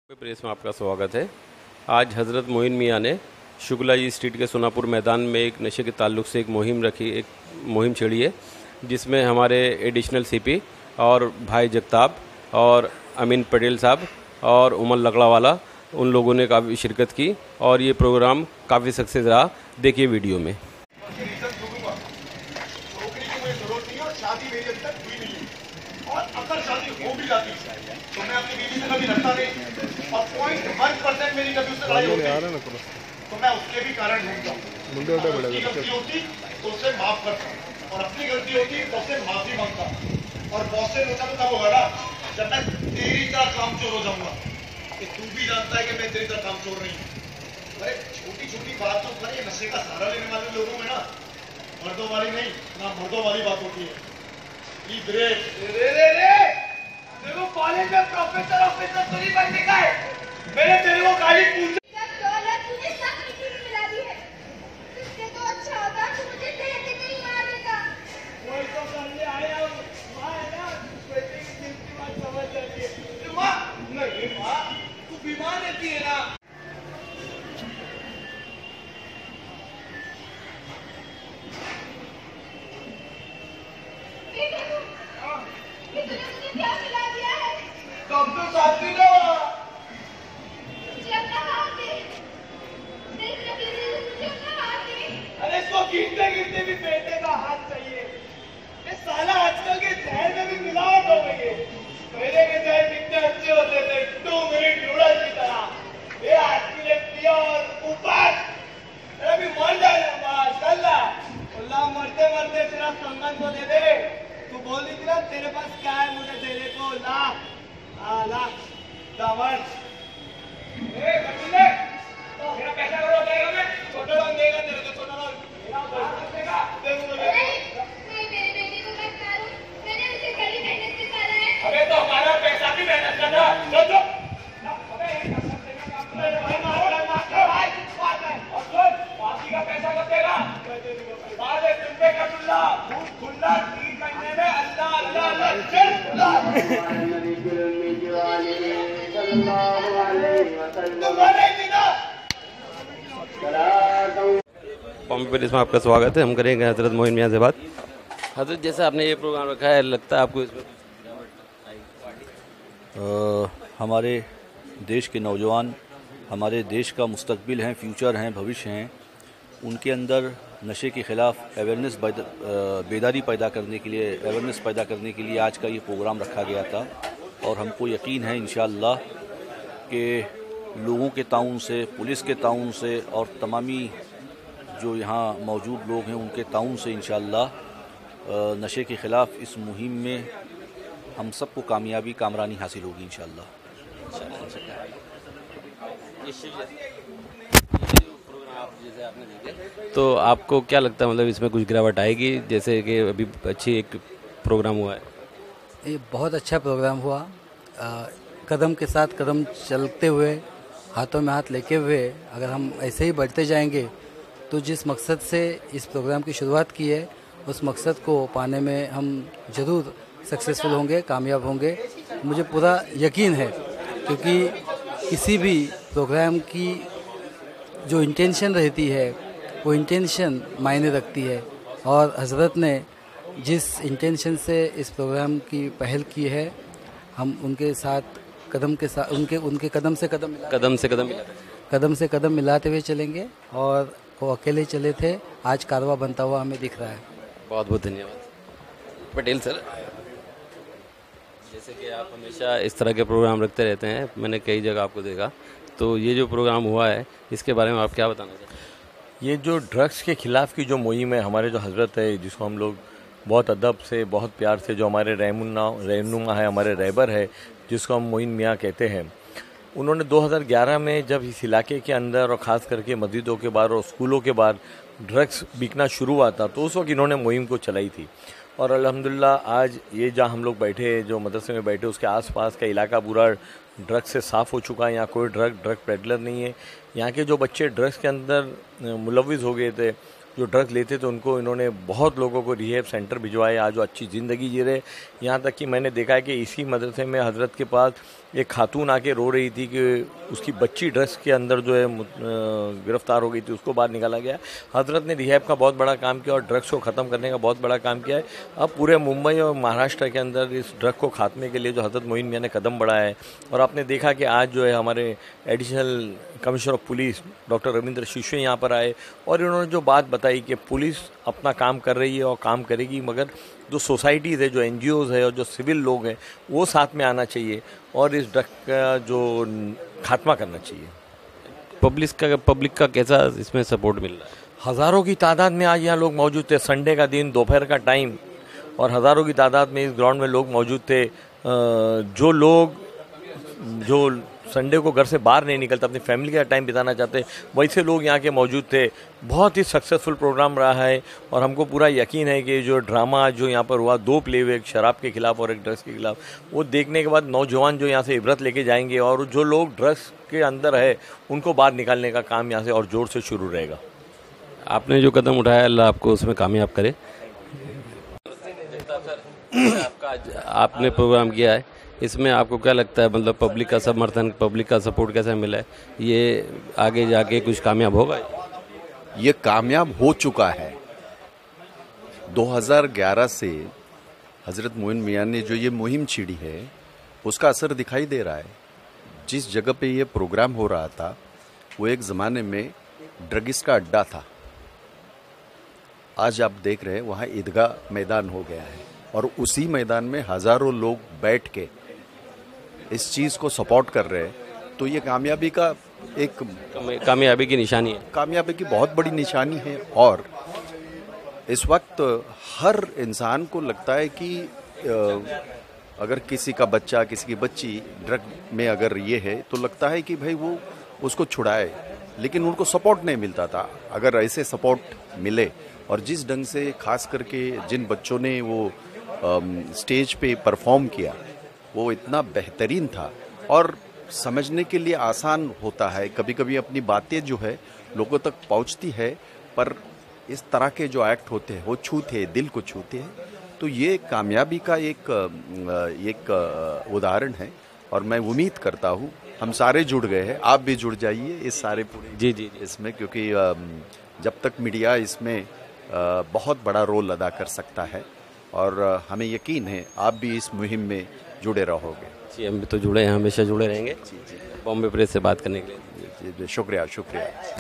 Press में आपका स्वागत है। आज हज़रत मोइन मियाँ ने शुक्ला जी स्ट्रीट के सोनापुर मैदान में एक नशे के ताल्लुक से एक मुहिम छेड़ी है, जिसमें हमारे एडिशनल सीपी और भाई जगताप और अमीन पटेल साहब और उमर लकड़ावाला उन लोगों ने काफ़ी शिरकत की और ये प्रोग्राम काफ़ी सक्सेस रहा। देखिए वीडियो में। और अगर शादी हो भी जाती है तो मैं अपनी बीवी से कभी लड़ता नहीं और 0.1% मेरी कभी उससे लड़ाई होती तो मैं उसके भी कारण ढूंढता हूँ। उसकी गलती होती तो उससे माफ करता हूँ और अपनी गलती होती तो उससे माफी मांगता हूँ। और बहुत से लोग तब होगा ना जब मैं तेरी तरह काम चोर हो जाऊंगा कि तू भी जानता है कि मैं तेरी तरह काम चोर नहीं हूँ। अरे छोटी छोटी बात तो करे नशे का सहारा लेने वाले लोगों में ना मर्दों वाली नहीं ना मर्दों वाली बात होती है। देखो कॉलेज में प्रोफेसर ऑफिसर तो नहीं बनने का है। मैंने तेरे को गाड़ी पूछी तो अच्छा होता तो मुझे देख के नहीं मारेगा। कोई तो करने आया हूँ माँ है ना बेटे की दिल की बात समझ जाती है। माँ नहीं माँ तू बीमार रहती है ना। तूने मुझे क्या खिला दिया है? तब तो साथी ना मुझे अपना हाथ दे। नहीं मुझे अपना हाथ दे। अरे इसको गिरते गिरते भी बेटे का हाथ चाहिए। ये साला आजकल के जहर में भी मिलावट हो गई है। पहले के जहर कितने अच्छे होते थे 2 मिनट नूडल्स की तरह। ये आज के लिए पिया और ऊपर अभी मर जाएगा माशाल्लाह। अल्लाह मरते मरते तेरा संगन को दे दे। तू बोल रही थी ना तेरे पास क्या है मुझे देने को ला ला दामन मेरा पैसा करो देगा मैं छोटा लोन देगा तेरे को छोटा लोन देगा नहीं मेरे बेटे को मत मारो। मैंने उसे कड़ी मेहनत से पाला है। अबे तो हमारा पैसा भी मेहनत का था जो बाकी का पैसा कब देगा बाद में तुम पे कटुल्ला खुल्ला 3 महीने में अल्लाह अल्लाह पॉम्पी प्रेस में आपका स्वागत है। हम करेंगे हज़रत मोइन मियाँ से बात। हज़रत, जैसे आपने ये प्रोग्राम रखा है, लगता है आपको इसमें हमारे देश के नौजवान हमारे देश का मुस्तकबिल हैं, फ्यूचर हैं, भविष्य हैं। उनके अंदर नशे के ख़िलाफ़ अवेयरनेस बेदारी पैदा करने के लिए आज का ये प्रोग्राम रखा गया था और हमको यकीन है इंशाअल्लाह कि लोगों के ताउन से, पुलिस के ताउन से और तमामी जो यहाँ मौजूद लोग हैं उनके ताउन से इंशाअल्लाह नशे के ख़िलाफ़ इस मुहिम में हम सबको कामरानी हासिल होगी इंशाअल्लाह। तो आपको क्या लगता है, मतलब इसमें कुछ गिरावट आएगी? जैसे कि अभी अच्छी एक प्रोग्राम हुआ है। ये बहुत अच्छा प्रोग्राम हुआ। कदम के साथ कदम चलते हुए, हाथों में हाथ लेके हुए अगर हम ऐसे ही बढ़ते जाएंगे तो जिस मकसद से इस प्रोग्राम की शुरुआत की है उस मकसद को पाने में हम ज़रूर सक्सेसफुल होंगे, कामयाब होंगे। मुझे पूरा यकीन है क्योंकि किसी भी प्रोग्राम की जो इंटेंशन रहती है वो इंटेंशन मायने रखती है और हज़रत ने जिस इंटेंशन से इस प्रोग्राम की पहल की है हम उनके साथ कदम के साथ उनके कदम से कदम मिलाते हुए चलेंगे और वो अकेले चले थे, आज कारवां बनता हुआ हमें दिख रहा है। बहुत बहुत धन्यवाद। पटेल सर, जैसे कि आप हमेशा इस तरह के प्रोग्राम रखते रहते हैं, मैंने कई जगह आपको देखा, तो ये जो प्रोग्राम हुआ है इसके बारे में आप क्या बताना चाहते हैं? ये जो ड्रग्स के ख़िलाफ़ की जो मुहिम है, हमारे जो हज़रत है जिसको हम लोग बहुत अदब से, बहुत प्यार से, जो हमारे रहनुमा है, हमारे रहबर है जिसको हम मोइन मियाँ कहते हैं, उन्होंने 2011 में जब इस इलाके के अंदर और ख़ास करके मस्जिदों के बाहर और स्कूलों के बाहर ड्रग्स बिकना शुरू हुआ था तो उस वक्त इन्होंने मुहिम को चलाई थी। और अल्हम्दुलिल्लाह आज ये जहाँ हम लोग बैठे, जो मदरसे में बैठे, उसके आसपास का इलाका पूरा ड्रग्स से साफ़ हो चुका है। यहाँ कोई ड्रग पेडलर नहीं है। यहाँ के जो बच्चे ड्रग्स के अंदर मुलविस हो गए थे जो ड्रग्स लेते थे उनको इन्होंने बहुत लोगों को रिहेब सेंटर भिजवाए, आज वो अच्छी ज़िंदगी जी रहे। यहाँ तक कि मैंने देखा है कि इसी मदरसे में हज़रत के पास एक खातून आके रो रही थी कि उसकी बच्ची ड्रग्स के अंदर जो है गिरफ्तार हो गई थी, उसको बाहर निकाला गया। हज़रत ने रिहेब का बहुत बड़ा काम किया और ड्रग्स को ख़त्म करने का बहुत बड़ा काम किया है। अब पूरे मुंबई और महाराष्ट्र के अंदर इस ड्रग को खात्मे के लिए जो हज़रत मोइन मियाँ ने कदम बढ़ाया है, और आपने देखा कि आज जो है हमारे additional commissioner of police doctor Ravindra Shishwe यहाँ पर आए और इन्होंने जो बात बताई कि पुलिस अपना काम कर रही है और काम करेगी, मगर जो सोसाइटीज़ है, जो NGOs है और जो सिविल लोग हैं वो साथ में आना चाहिए और इस ड्रग का जो खात्मा करना चाहिए। पब्लिक का कैसा इसमें सपोर्ट मिल रहा है? हज़ारों की तादाद में आज यहाँ लोग मौजूद थे। संडे का दिन, दोपहर का टाइम, और हज़ारों की तादाद में इस ग्राउंड में लोग मौजूद थे। जो संडे को घर से बाहर नहीं निकलते, अपनी फैमिली का टाइम बिताना चाहते, वैसे लोग यहाँ के मौजूद थे। बहुत ही सक्सेसफुल प्रोग्राम रहा है और हमको पूरा यकीन है कि जो ड्रामा जो यहाँ पर हुआ, 2 प्ले हुए, एक शराब के खिलाफ और एक ड्रग्स के खिलाफ, वो देखने के बाद नौजवान जो यहाँ से इबरत लेके जाएंगे और जो लोग ड्रग्स के अंदर है उनको बाहर निकालने का काम यहाँ से और ज़ोर से शुरू रहेगा। आपने जो कदम उठाया, अल्लाह आपको उसमें कामयाब करे। आपने प्रोग्राम किया है, इसमें आपको क्या लगता है, मतलब पब्लिक का समर्थन, पब्लिक का सपोर्ट कैसा मिला है? ये आगे जाके कुछ कामयाब होगा? ये कामयाब हो चुका है। 2011 से हज़रत मोइन मियाँ ने जो ये मुहिम छेड़ी है उसका असर दिखाई दे रहा है। जिस जगह पे ये प्रोग्राम हो रहा था वो एक ज़माने में ड्रगिस्ट का अड्डा था। आज आप देख रहे हैं वहाँ ईदगाह मैदान हो गया है और उसी मैदान में हज़ारों लोग बैठ के इस चीज़ को सपोर्ट कर रहे हैं। तो ये कामयाबी का एक कामयाबी की निशानी है, कामयाबी की बहुत बड़ी निशानी है। और इस वक्त हर इंसान को लगता है कि अगर किसी का बच्चा, किसी की बच्ची ड्रग में अगर ये है तो लगता है कि भाई वो उसको छुड़ाए, लेकिन उनको सपोर्ट नहीं मिलता था। अगर ऐसे सपोर्ट मिले और जिस ढंग से खास करके जिन बच्चों ने वो स्टेज पे परफॉर्म किया वो इतना बेहतरीन था और समझने के लिए आसान होता है। कभी कभी अपनी बातें जो है लोगों तक पहुंचती है, पर इस तरह के जो एक्ट होते हैं वो छूते हैं, दिल को छूते हैं। तो ये कामयाबी का एक उदाहरण है और मैं उम्मीद करता हूँ हम सारे जुड़ गए हैं, आप भी जुड़ जाइए इस सारे पूरे जी इसमें, क्योंकि जब तक मीडिया इसमें बहुत बड़ा रोल अदा कर सकता है और हमें यकीन है आप भी इस मुहिम में जुड़े रहोगे। जी, हम भी तो जुड़े हैं, हमेशा जुड़े रहेंगे। बॉम्बे प्रेस से बात करने के लिए शुक्रिया।